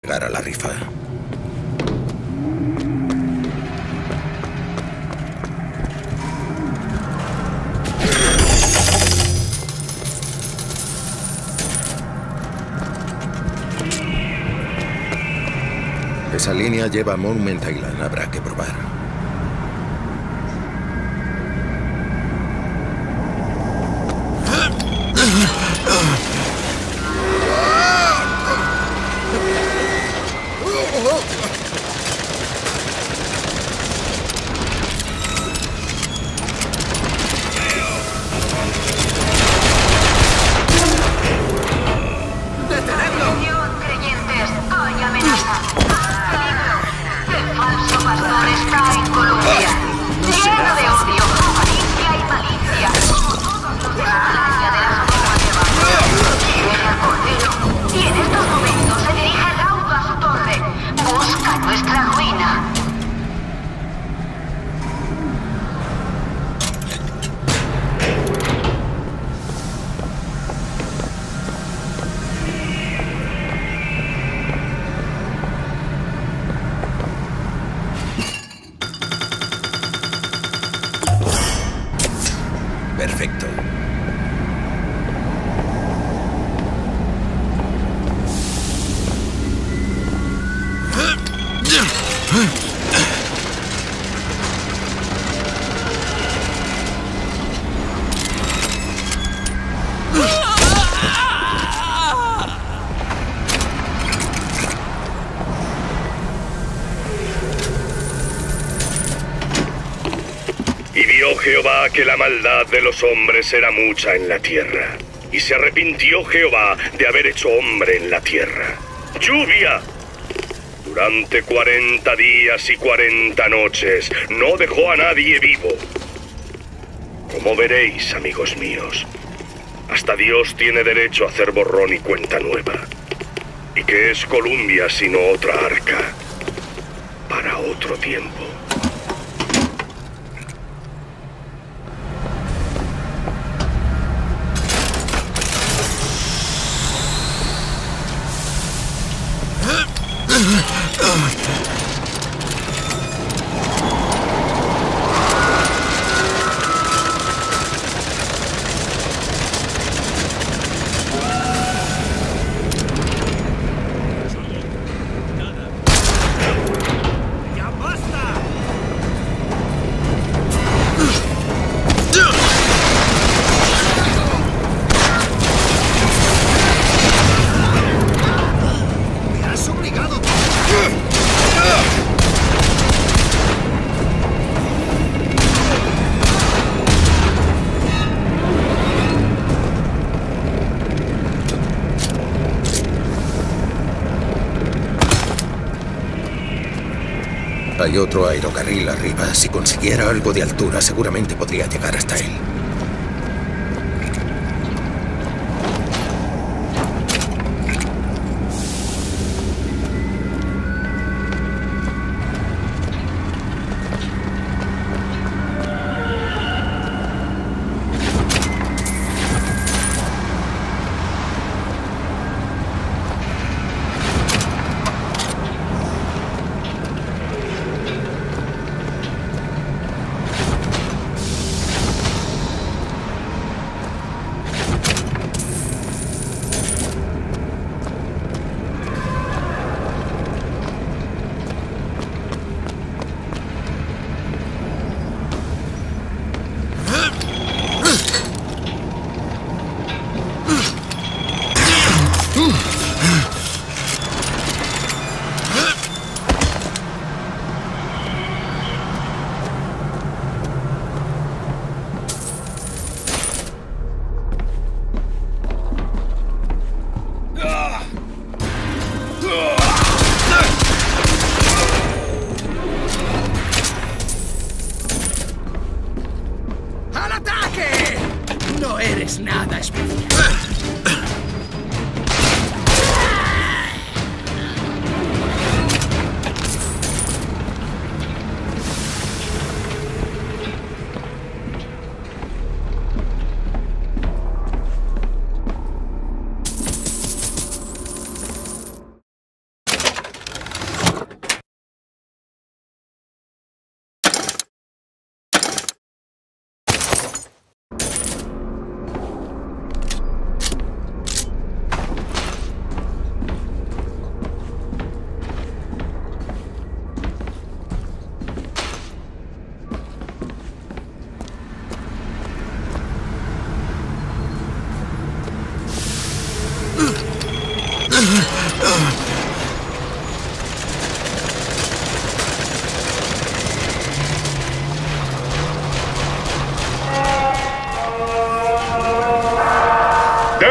llegar a la rifa. Esa línea lleva a Monument Island. Habrá que probar. Perfecto. Y vio Jehová que la maldad de los hombres era mucha en la tierra. Y se arrepintió Jehová de haber hecho hombre en la tierra. ¡Lluvia! Durante 40 días y 40 noches no dejó a nadie vivo. Como veréis, amigos míos, hasta Dios tiene derecho a hacer borrón y cuenta nueva. ¿Y qué es Columbia sino otra arca para otro tiempo? Hay otro aerocarril arriba. Si consiguiera algo de altura, seguramente podría llegar hasta él.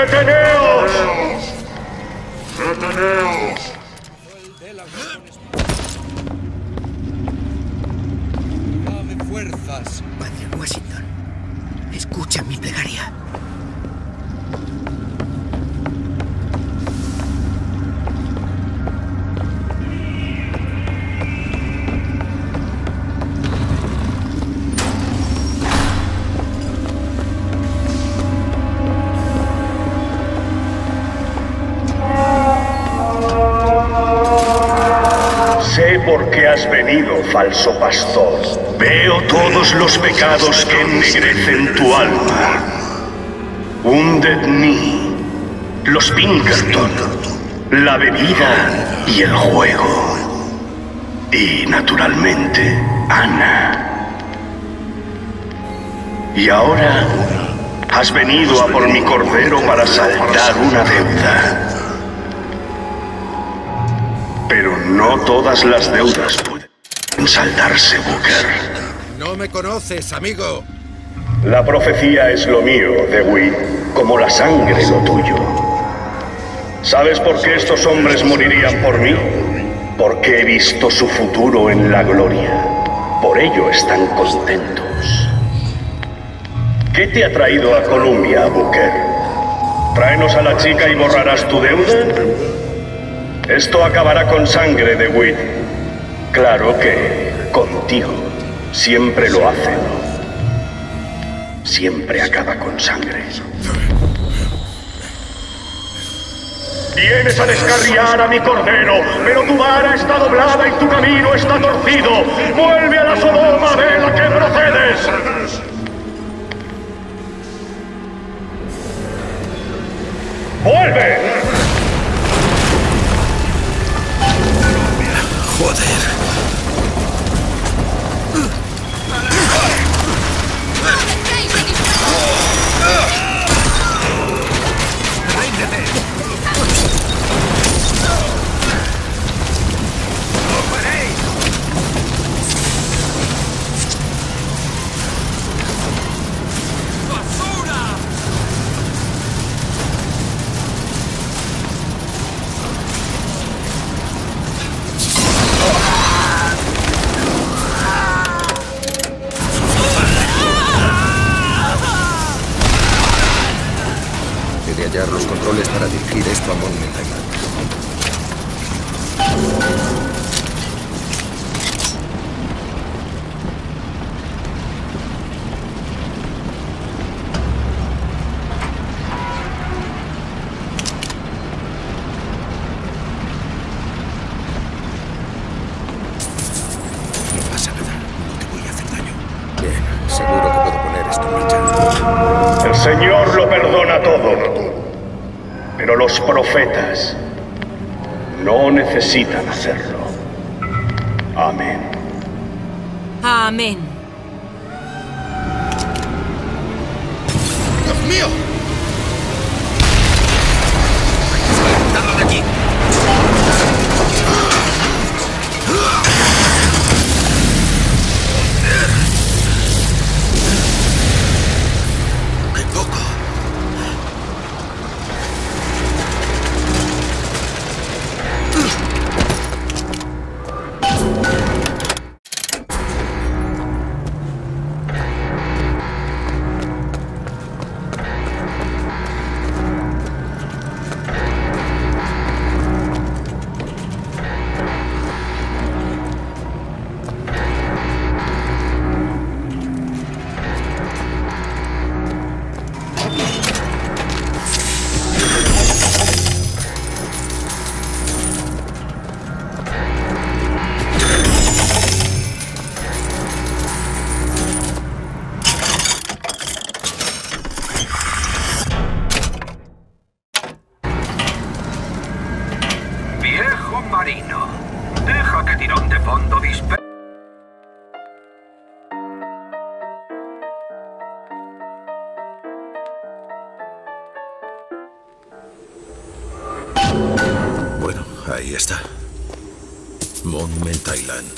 ¡Deteneos! Dame fuerzas. Padre Washington, escucha mi plegaria. Sé por qué has venido, falso pastor. Veo todos los pecados que ennegrecen tu alma. Wounded Knee, los Pinkerton, la bebida y el juego. Y, naturalmente, Ana. Y ahora has venido a por mi cordero para saldar una deuda. Pero no todas las deudas pueden saldarse, Booker. No me conoces, amigo. La profecía es lo mío, Dewey, como la sangre lo tuyo. ¿Sabes por qué estos hombres morirían por mí? Porque he visto su futuro en la gloria. Por ello están contentos. ¿Qué te ha traído a Columbia, Booker? ¿Tráenos a la chica y borrarás tu deuda? Esto acabará con sangre, DeWitt. Claro que contigo siempre lo hacen. Siempre acaba con sangre. Vienes a descarriar a mi cordero, pero tu vara está doblada y tu camino está torcido. ¡Vuelve a la Sodoma de la que procedes! ¡Vuelve! Joder. He de hallar los controles para dirigir esto a Monument Island. No pasa nada. No te voy a hacer daño. Bien, seguro que puedo poner esto en marcha. El Señor lo perdona todo. Pero los profetas no necesitan hacerlo. Amén. Amén. ¡Dios mío! ¡Quítalo de aquí! ¡Qué poco! Viejo marino, deja que Tirón de Fondo dispare. Bueno, ahí está. Monument Island.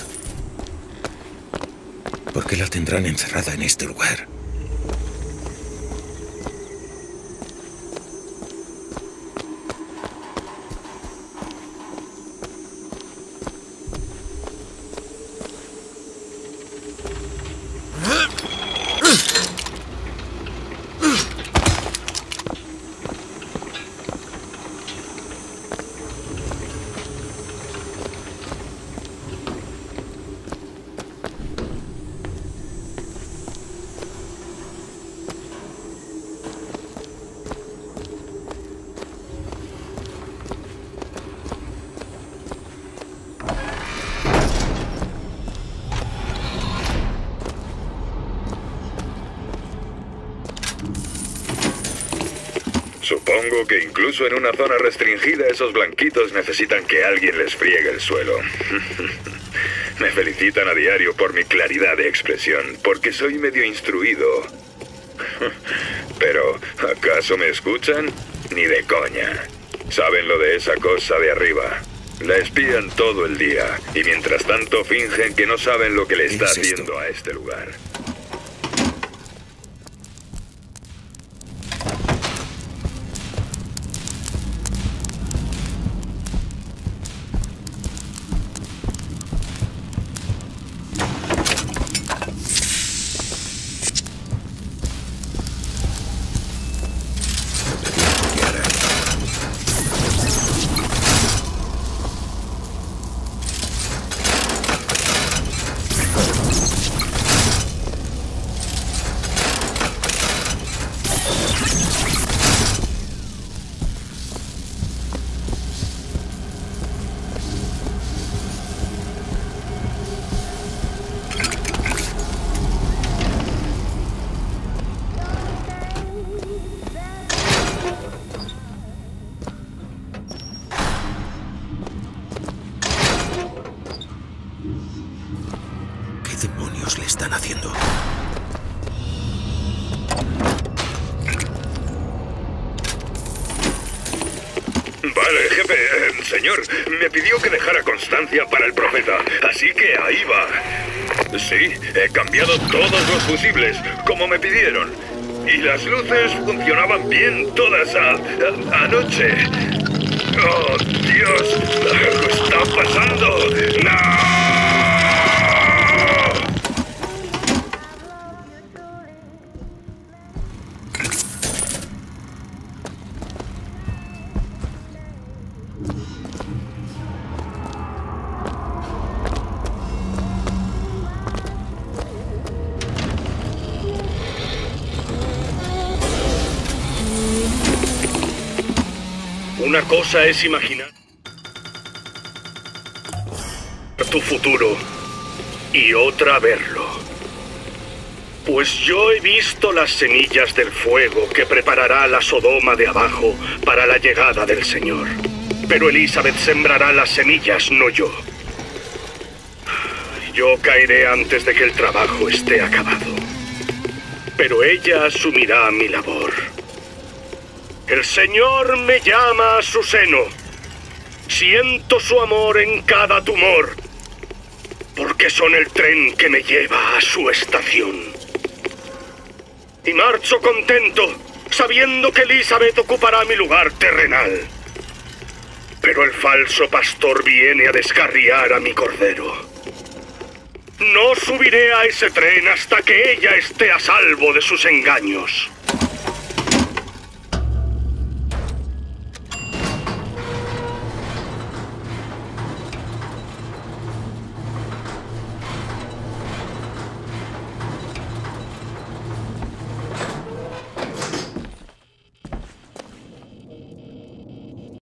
¿Por qué la tendrán encerrada en este lugar? Supongo que incluso en una zona restringida esos blanquitos necesitan que alguien les friegue el suelo. Me felicitan a diario por mi claridad de expresión, porque soy medio instruido. Pero, ¿acaso me escuchan? Ni de coña. ¿Saben lo de esa cosa de arriba? La espían todo el día, y mientras tanto fingen que no saben lo que le está haciendo a este lugar. ¿Qué demonios le están haciendo? Vale, jefe. Señor, me pidió que dejara constancia para el profeta, así que ahí va. Sí, he cambiado todos los fusibles, como me pidieron. Y las luces funcionaban bien todas anoche. ¡Oh, Dios! ¡Algo está pasando! ¡No! Una cosa es imaginar tu futuro y otra verlo. Pues yo he visto las semillas del fuego que preparará la Sodoma de abajo para la llegada del Señor. Pero Elizabeth sembrará las semillas, no yo. Yo caeré antes de que el trabajo esté acabado. Pero ella asumirá mi labor. El Señor me llama a su seno. Siento su amor en cada tumor, porque son el tren que me lleva a su estación. Y marcho contento, sabiendo que Elizabeth ocupará mi lugar terrenal. Pero el falso pastor viene a descarriar a mi cordero. No subiré a ese tren hasta que ella esté a salvo de sus engaños.